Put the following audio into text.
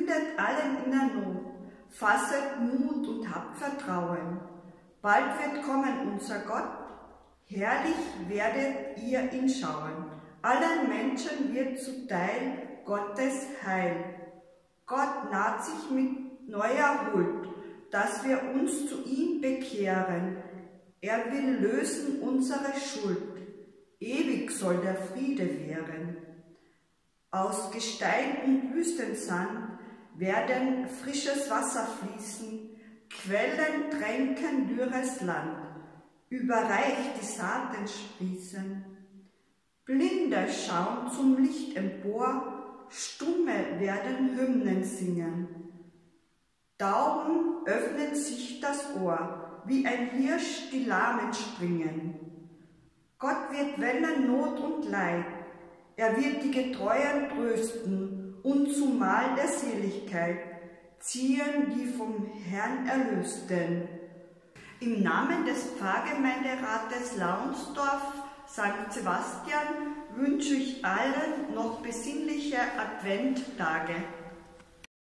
verkündet allen in der Not, fasset Mut und habt Vertrauen. Bald wird kommen unser Gott, herrlich werdet ihr ihn schauen. Allen Menschen wird zuteil Gottes Heil. Gott naht sich mit neuer Huld, dass wir uns zu ihm bekehren. Er will lösen unsere Schuld, ewig soll der Friede währen. Aus Gestein und Wüstensand werden frisches Wasser fließen, Quellen tränken dürres Land, überreich die Saaten sprießen. Blinde schauen zum Licht empor, Stumme werden Hymnen singen. Tauben öffnet sich das Ohr, wie ein Hirsch die Lahmen springen. Gott wird wenden Not und Leid, er wird die Getreuen trösten und zum Mahl der Seligkeit ziehen die vom Herrn Erlösten. Im Namen des Pfarrgemeinderates Launsdorf St. Sebastian wünsche ich allen noch besinnliche Adventtage.